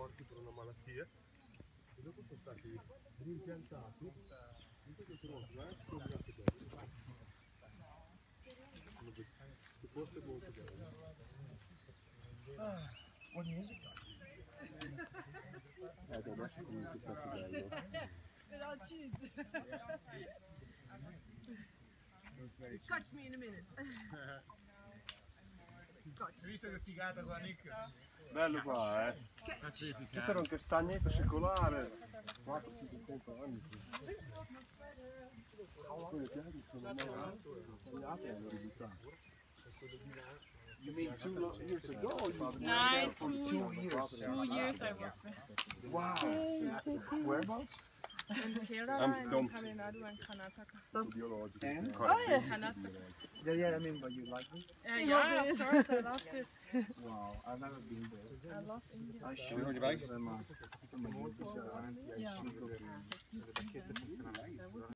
morti per una malattia e dopo sono stati rimpiantati in tutto il mondo, sono obbligati dopo. Il posto è molto bello. What music? Adesso comincia a farsi bello. Without cheese. Catch me in a minute. Hai visto che figata qua, Nick? Bello qua, eh? Questo era un castagneto secolare, 400-500 anni. Quelle piante sono tagliate e hanno ributtato. You mean 2 years ago? No, 2 years. 2 years I worked with. Wow. Whereabouts? In Kerala I'm and stumped. Tamil Nadu and Karnataka. Biologico. And? Karnataka. Yeah, I mean, but you like it? Yeah, of course, I loved it. Wow, I've never been there. I love India. I should. Wil je erbij? Yeah.